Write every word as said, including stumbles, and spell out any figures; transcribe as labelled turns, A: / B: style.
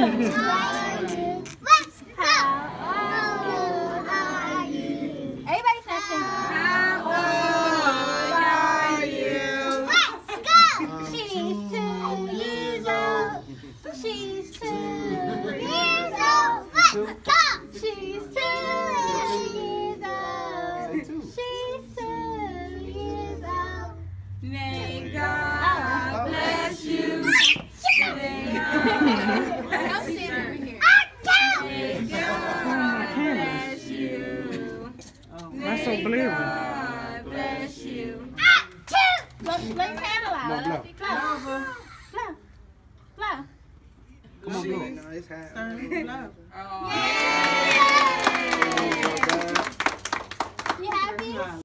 A: May God bless you. May God bless you. May God bless you.
B: That's so blurry.
A: God bless you.
C: Blow your candle out.
B: Blow,
C: Blow. Blow. Blow.
B: Come on, blow.
A: Oh.